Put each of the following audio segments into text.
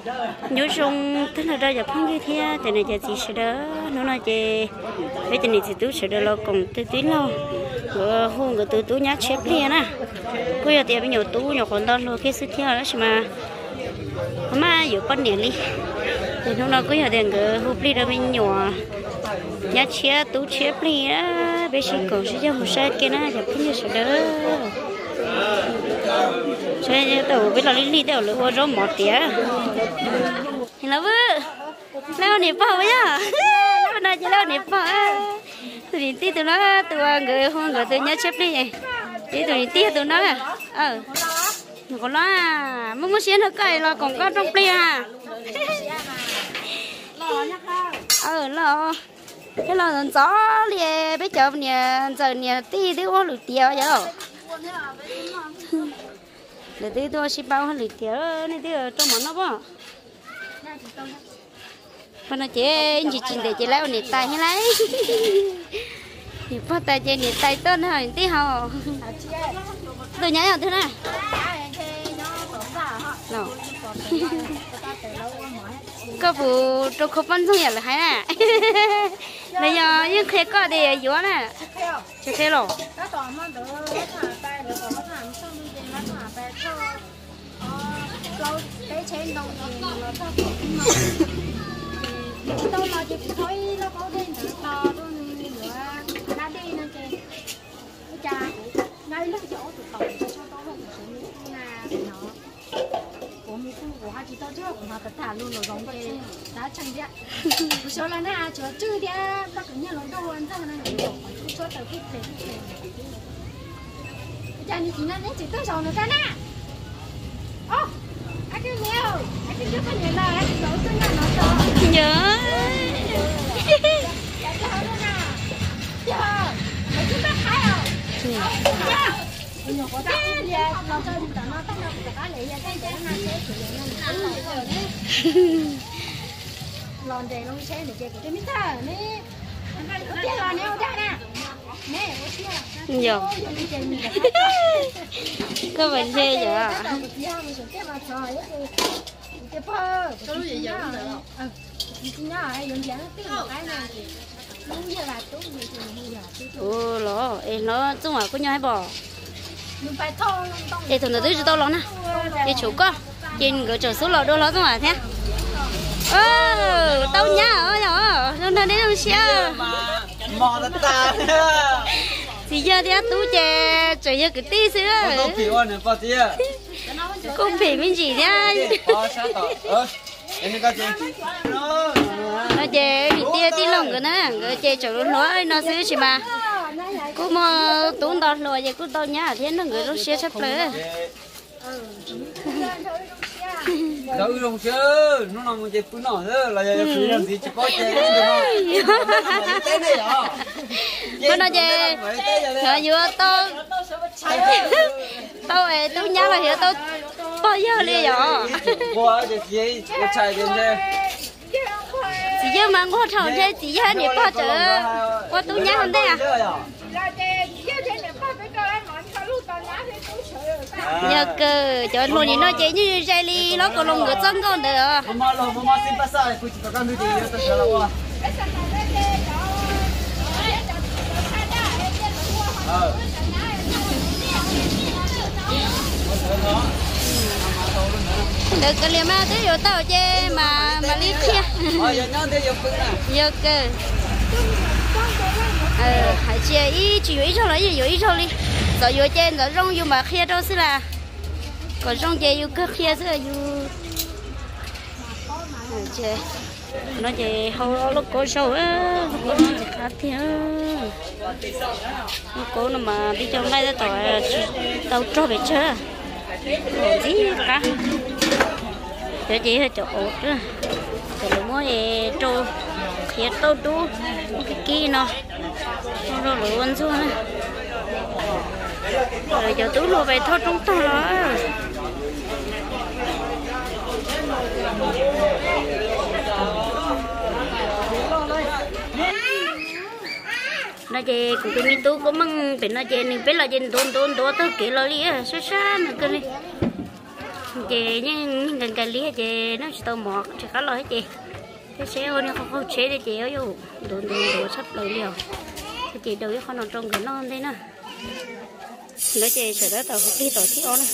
nhớ rong tức là đây giờ phong như thế thì này giờ gì sẽ đỡ nó nói chị bây giờ này thì tú sẽ đỡ lo cùng từ tí lo rồi hôm cái từ tú nhát xếp liền à bây giờ thì bây giờ tú nhỏ còn đó lo cái sự theo đó mà giờ con nhện đi thì nó nói bây giờ thì cái hôm đi đó mình nhỏ nhát xếp tú xếp liền á bây giờ còn sẽ cho một sai kia nó giờ phong như sẽ đỡ chơi tàu bây giờ đi tàu lựa rau mọt tía thì là vợ leo nếp bao nhá leo này chỉ leo nếp bao thì tí tụi nó tụi người không người tụi nhớ xếp đi tí tụi tí tụi nó còn nó muốn xuyên hết cái là còn có trong plea lo cái lo dần gió liền bây giờ nè tí đứa có lụt tiêu vậy để tí tôi xí bao hơn lụt tiêu này tí ở trong món nó bao phần nó chế chỉ để chế lấy nịt tay hay lấy thì phát tay chế nịt tay tốt hơn tí hò tôi nhớ rồi thế này có vụ trâu khóc bắn xong là hay nè bây giờ những khi có thì dúa nè chưa thế rồi tôi lo chỉ thấy nó có đến to luôn nữa đã đi nè chị cha ngay lúc chỗ tụi tàu cho tao không phải là nó của mình không của hai chị tao trước mà tất cả luôn rồi giống vậy đã chẳng biết một số là na chỗ chưa đi bác cứ như lối đâu ăn xong này một số tàu kít về cha như chị nói đến chị tôi sầu nữa ta nè ô anh cứ nhiều anh cứ có nhiều lời anh đổ xuống nhà nó to nhớ lòn để lông xe để chơi cái mít thở nè có tiền lòn nè ra nè nè nhiều có vấn đề gì à cái phơ cái gì vậy nó dùng dán tiếng một cái này đúng như là tốt như thế ồ lỗ nó chung ngoài có nhau hay bỏ phải thong để thằng nó tới cho tao lắm nè để chủ con trên cái chỗ số lỗ đô lỗ chung ngoài thế tao nhá ở đó nó đến đâu xe mò ta thì giờ thì tú chè trời giờ cái tí xíu có phỉ ôn này bao nhiêu không phỉ bên gì nhá nó chè bị tia tí lồng cái nè cái chè chỗ nó xíu chỉ mà cứ mà tú to lùi vậy cứ to nhá thế nó người nó xe sắp tới đâu không chứ nó nằm một cái túi nhỏ nữa là phỉ làm gì chỉ có chè cái này hả con nói chè rồi vừa to tao ấy tao nhá là hiểu tao bao giờ đi rồi qua được gì một chạy đến đây chỉ giờ mà ngô thầu thế chỉ giờ này bao giờ qua tao nhá hơn đây à nhớ cơ cho luôn thì nó chơi như chơi đi nó còn lồng ngựa chân con được mama xin pasar aku cakap kan tu dia tak salah wah được cái liềm á tới rồi tao chơi mà đi kia nhớ cơ hãy chơi ít chỉ ít thôi lấy ít thôi đi rồi vừa chơi rồi rong vừa mà kia đâu xí là còn rong chơi vừa cứ kia xí là vừa chơi nó chơi hầu lúc cố sâu á lúc cố khá thiệt lúc cố nó mà đi trong đây tao tao cho về chơi còn gì cả để chị hơi chỗ ổn nữa để mỗi trâu kia tao đu cái kia nó rồi luôn xuống nữa rồi giờ tú lùa về thôi chúng ta nó chơi cũng cái mi tú có măng phải nó chơi nên biết là chơi tôn đó tới kỹ là đi á xa xa nữa cơ đi chị nhưng gần gần lý chị nó chỉ tao mọt chỉ có lời chị cái xe ơi nó không chế để chị ơi đồ sắp lấy liều chị đầu con nó trong cái non thế nè nói chị sợ đó tao đi tao thích on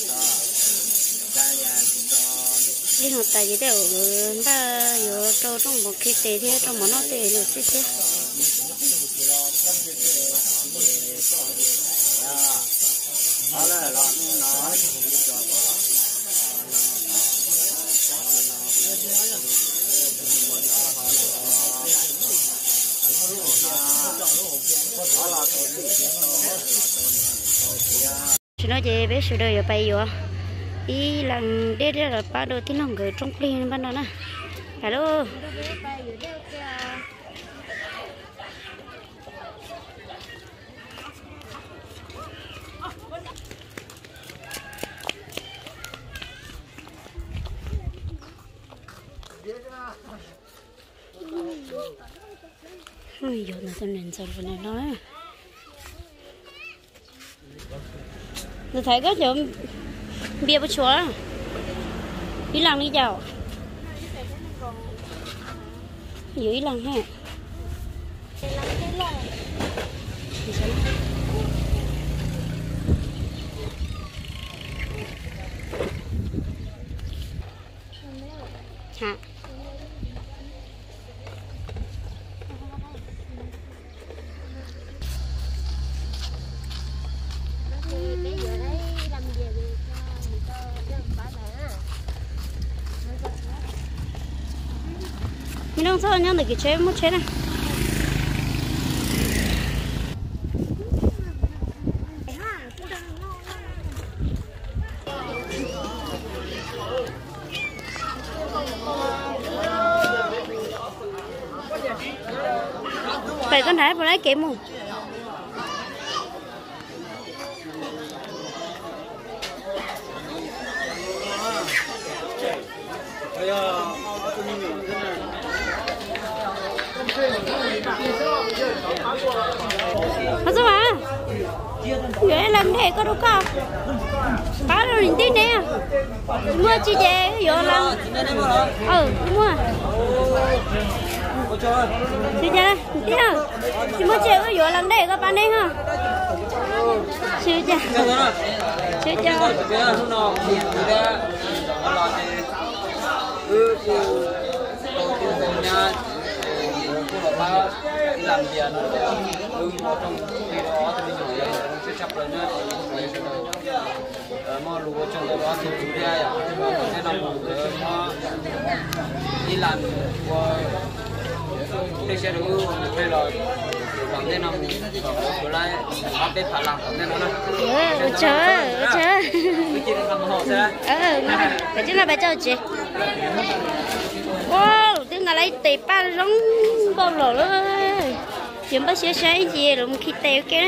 đi học tại vì đều ta ở trong một cái tệ thế trong một nó tệ nữa chứ chứ chị nói chị bé sửa đời ở bay rồi ý lần đây là ba đôi tiếng lòng người trong plin ban đầu nè alo ôi giờ nó tên nền sầu này nói tôi thấy có chỗ bia bữa chúa đi làm đi chào dưới lần ha hả mình không sao nhá, để cái chế một chế này. Vậy con thái vào lấy kiếm không? Sao mà? Vậy lần này có đâu không? Có đâu nhìn tí nè. Mua chi về vô lần. Mua. Chị cha, tí nào. Chị mua chèo vô lần đây có bán đây ha. Chị cha. Chị cha. Làm gì nó trong khi đó thì mình nói sẽ chấp lên nữa mà lúa trong đó thì chúng ta à sẽ làm mà đi làm của thế sẽ được phải là bằng thế nào rồi lại áp để phá làm thế nào nữa chờ cái chuyện làm họ sẽ cái chuyện là bây giờ chị wow tiếng là lấy tệp ba giống bao lỗ rồi chúng bác sẽ sáng gì rồi khi tèo kia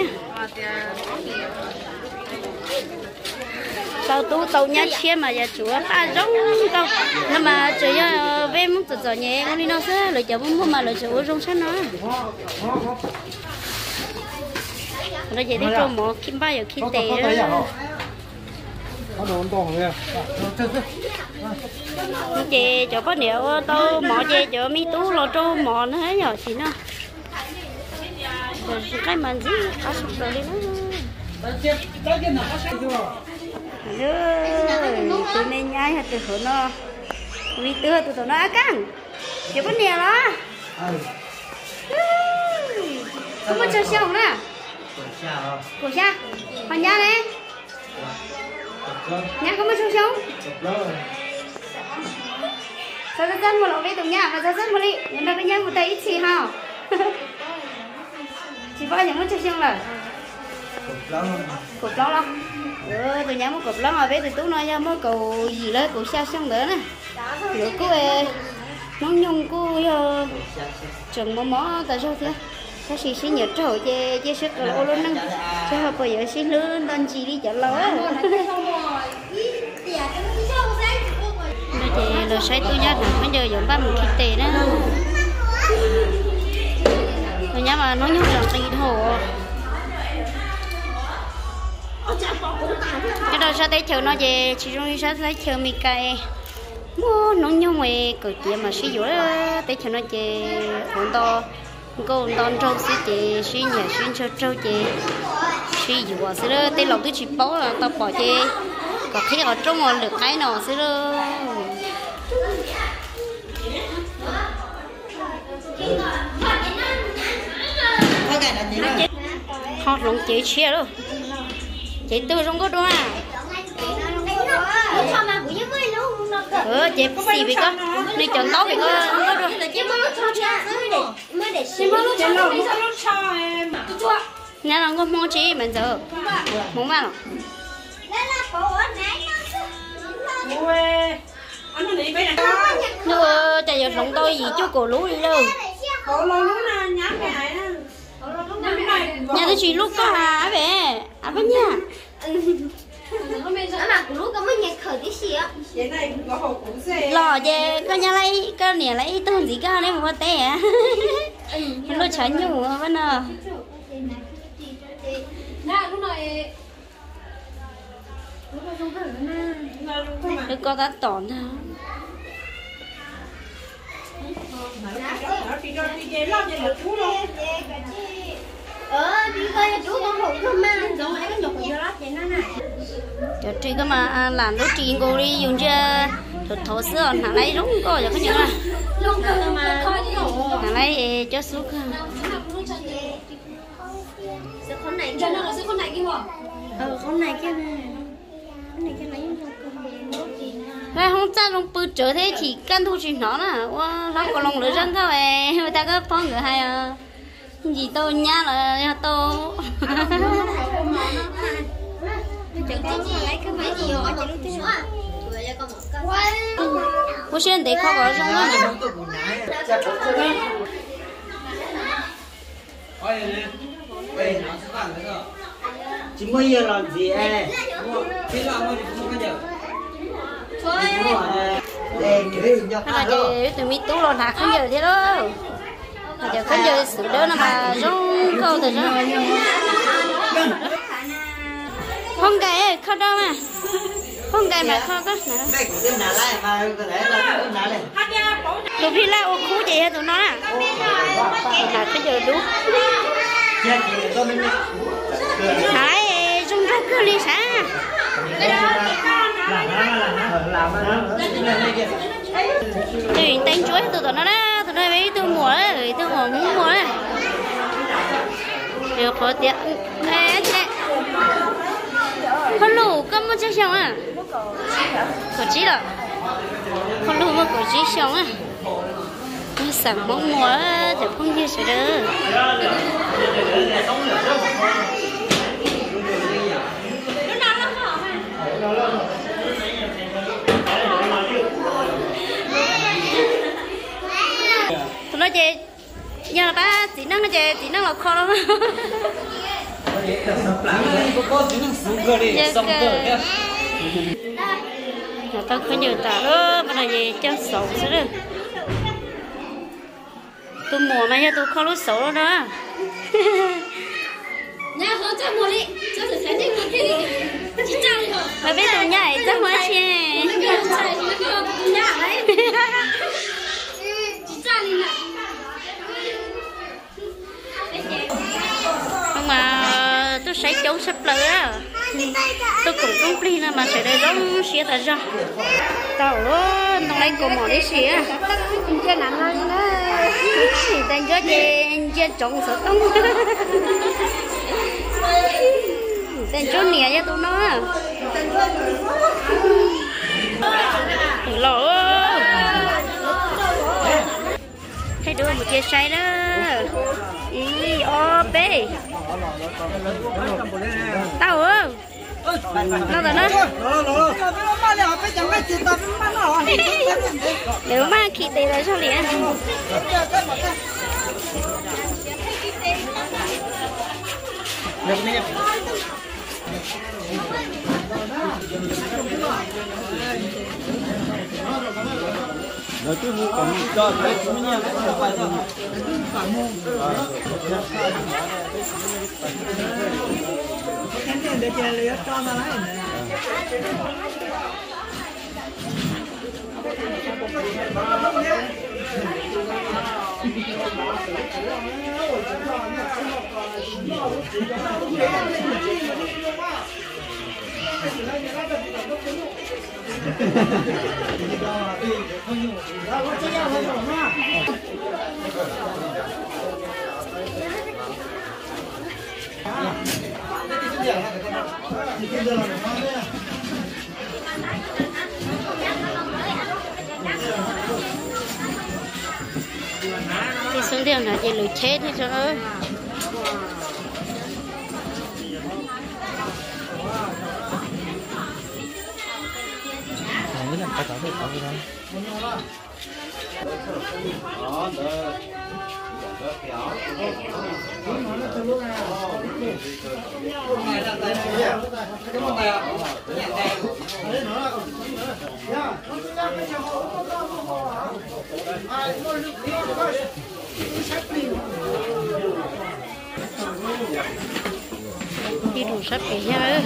tàu nhá chia mà giờ chủ ba giống câu nhưng mà chủ yếu về muốn tự nhẹ con đi nó sẽ lựa chọn muốn mà lựa chọn rong sáng nó rồi giờ đi trồng một kim ba giờ khi tèo chị chỗ có điệu tôi mỏ chị chỗ mi tú lo trâu mỏ nó hết rồi chị nó rồi cái mình gì có sụp rồi đi nó tụi này nhai hay từ hồi nó mi tưa tụi nó căng chỗ có điệu đó không có chơi xong nè cổ xa hoàn nha này nhà không có sống sao dân một lỗ đi tụi nhà và dân một đi nhưng mà bây giờ một tay ít xì hả chỉ bao nhiêu muốn chơi xong rồi cột lông lông tụi nhà muốn cột lông mà bé tụi tú nói ra mới cầu gì đấy cầu xa xong nữa nè rồi cô món nhung cô chừng mỏ tại sao thế cái gì xí nhật rồi che sức rồi ô luôn nè chứ không bao giờ xí lớn lên chi đi chợ lúa bây giờ là say tôi nhát bây giờ dùng ba một ký tệ đó rồi nhá mà nó nhung rằng tì hồ cái đó sao thấy chờ nó về chỉ trong sao thấy chờ mi cay mua nó nhung về cởi kia mà sử dụng thấy chờ nó về ổn to cô đón trâu xí chị xí nhà xuyên cho trâu chị xí dùa xí đó tên lộc tôi chỉ bó là tao bỏ chị còn khi ở trong ngọn được cái nào xí đó họ lồng chị chia luôn chị tư trong có đúng à chị xì bị con đi chọn táo bị con nhà nó có món chị mình giờ món ăn nữa chạy giờ sống tôi gì chú cổ lú đi đâu nhà tôi chỉ lúc có à về à bên nhà lò về con nhà lấy con nhà lấy tôi gì cả đấy mà té à nó chảy nhiều mà vẫn à đứa con đã tỏn thôi chị có mà làm lúc chị cô đi dùng chưa thổ sữa hả lấy đúng coi giờ có nhớ là hả lấy cho xuống con này kia này không cha lòng bự trở thế chỉ căn thu chuyện nó nè nó có lòng lửa răng thôi người ta có phong người hay à gì tôi nhá là tôi cô xin để khó có trong đó chỉ mới giờ làm gì em tụi mi tú lon hạt không giờ thế đó giờ không giờ sửa đó mà rong câu từ đó không cái không đâu mà không cái mà không có tụi phi la ô cú chị tụi nó mà cái giờ đúng hãy rong rong cứ đi xa tụi đánh chuối tụi nó đó tụi nó mấy tụi mùa đấy tụi mùa muốn mùa đấy đều khó tiện ê chị con lù con muốn chơi xong à có chí rồi con lù mà có chí xong à sẵn mong mùa thì không như sẽ được tụi nó chơi nhà ba chỉ năng là khó lắm tao không nhiều tao đó mà là gì cho sầu xí đó tôi mùa mà tôi khó lúc sầu đó mà biết tôi nhảy rất mới chê nhưng mà tôi sẽ chống sắp lỡ á tôi cũng không đi nữa mà sẽ để giống xía thật ra tao luôn tao lấy cổ mỏ đi xía chơi nặng hơn đó tên cho chơi trộn sợ tông tên cho nè cho tụi nó lỗ thấy đứa một chia say đó ý ô bê tao ơ nó là nó nếu mà khi tê là sao liền Rồi tôi mua còn cho cái chúng nha không phải đâu. Cái tiền để chơi lấy cho nó lấy này. Thì xuống đường là chỉ lùi chết hết rồi. Cái này phải có cái đó. Đi đủ sắp để nha.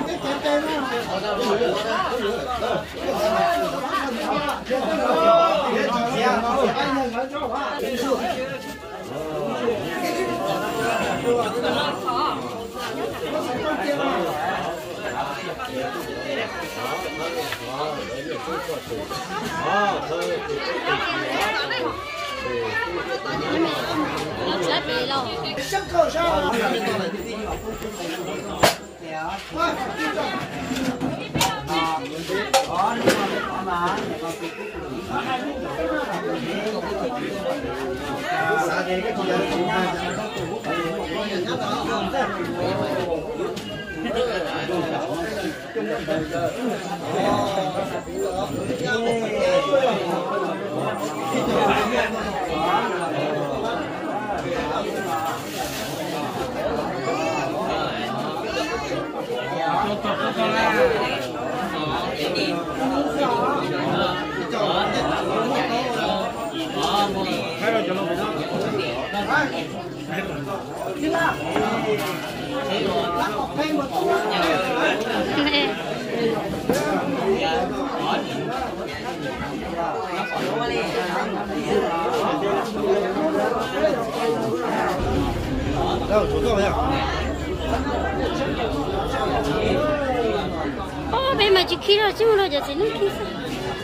Ô, bên mà chỉ khi nào chứ mà giờ chỉ lúc khi sao?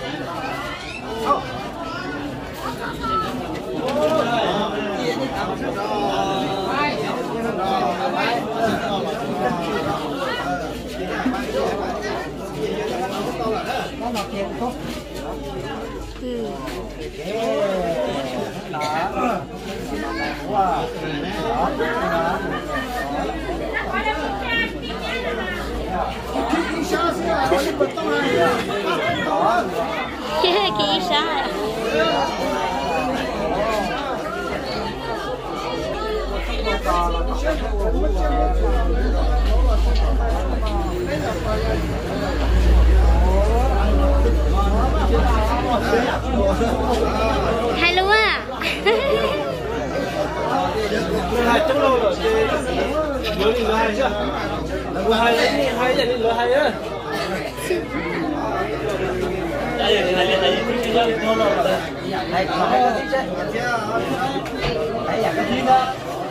Kỳ sao? Hay luôn à? Hai trăm lô rồi, lứa đi lứa hai chưa? Lứa hai đấy, hai giờ đi lứa hai á. Đây là hai giờ đấy, cái gì đó lô rồi. Đây có cái gì chứ? Đây là cái gì đó.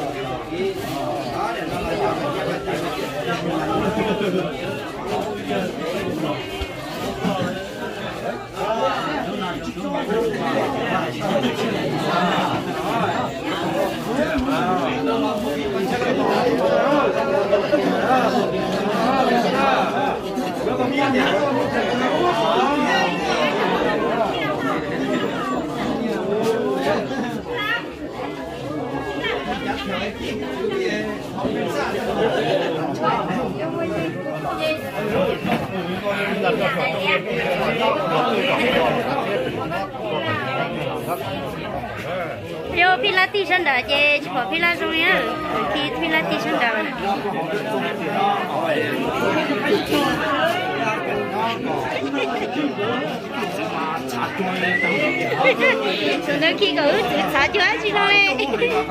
Yo Pilates sân đá chị bỏ Pilates rồi nhá. Khi Pilates sân đá. chúng nó khi có tự xả cho ai chứ đâu đấy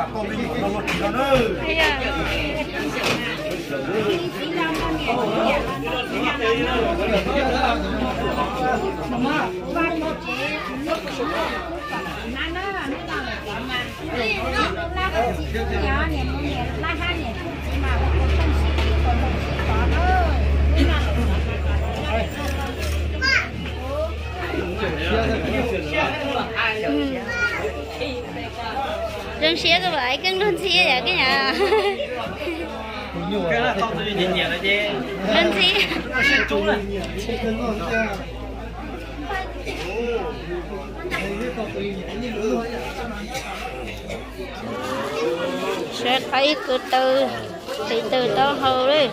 Rừng xía các bạn, cưng rừng xía vậy cái nhà. Cái là không tôi nhìn nhận là chứ. Rừng xía. Sẽ thấy từ từ to hầu đi.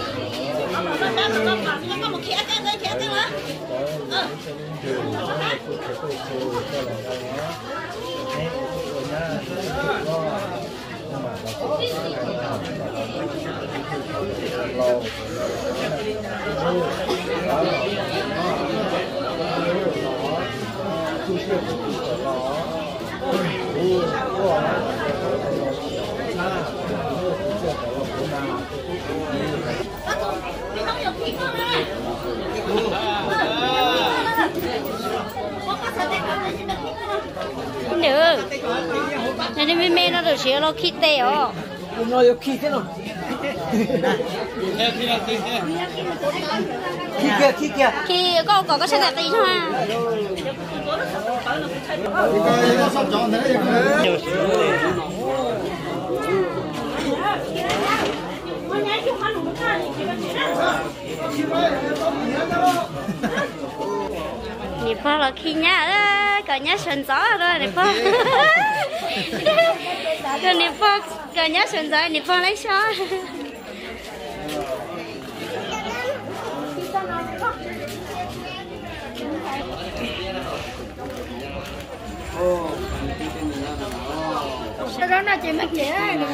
Không được. Này đi mê nó được xíu nó khít tê ó. Nó yêu khít thế nào? Khít kìa. Khi có cái xe đạp tí thôi. Nè phơ là khi nhá đó, cả nhá sườn gió rồi nè phơ. Cái nè phơ, cả nhá sườn gió nè phơ lấy sao? Sau đó nó chỉ mất dễ nữa.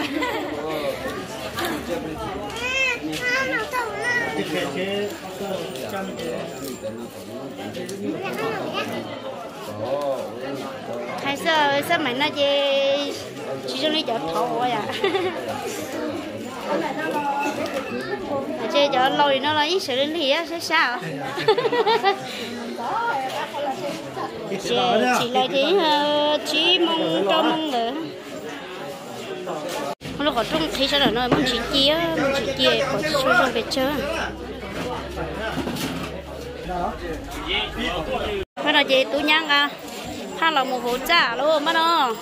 Hay sao mày nó chỉ cho đi chợ thầu thôi à. Chơi chợ lâu thì nó lấy sự đến thì á sẽ sao? Chỉ lại thế chỉ mong cho mong nữa. Nó có trong thấy sao là nó muốn chỉ chia có chỉ số trong về chơi. Bây giờ chị tụi nhang à, hai là một hộp chả luôn mà nó.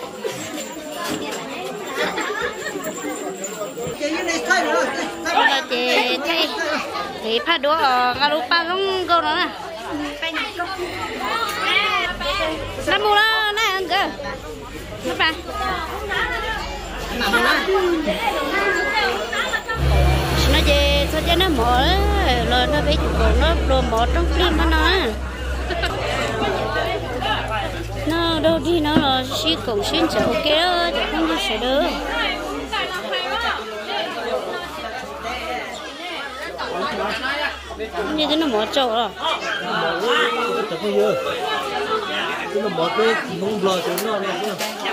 Bây giờ chị thấy thì phát đũa ở ngã lúa ba lông câu đó nè. Năm mua đó nè anh cơ. Nó ba. Nó về sao cho nó mỏ rồi nó bị còn nó đồ mỏ trong phim mà nó đâu đi nó là xí cổng xuyên chở ok đó chứ không có sợ đâu. Như thế nó mỏ trâu rồi. Cái nó bỏ cái nông bò cho nó này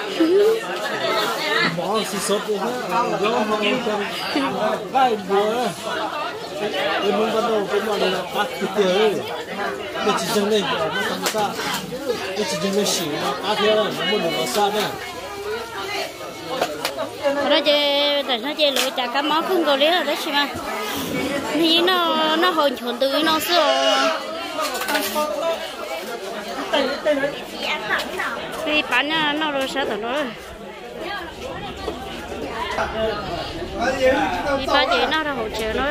bỏ xì sốt đi ha, gió không còn gai bùa, cái nông bắt đầu cái món này là cắt thịt rồi, cái chỉ dừng lên nó không sao, cái chỉ dừng lên xỉu nó cắt theo nó muốn được sao nè. Nó chơi, tại nó chơi lựa chả cá máu không có lý rồi đấy chị mà, thì nó hồi chuẩn từ nó xưa. Khi bán nó rồi sao tao nói khi bán gì nó ra hỗ trợ nó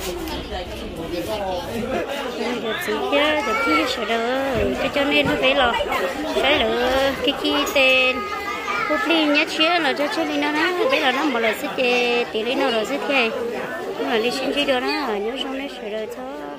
được gì kia được khi sợ đời cái cho nên nó phải là cái tên cô đi nhát chia là cho nên nó bây giờ nó một lần sẽ tỷ lệ nó rồi sẽ thế nhưng mà đi xin chỉ được nó nhớ xong nó sợ đời thôi.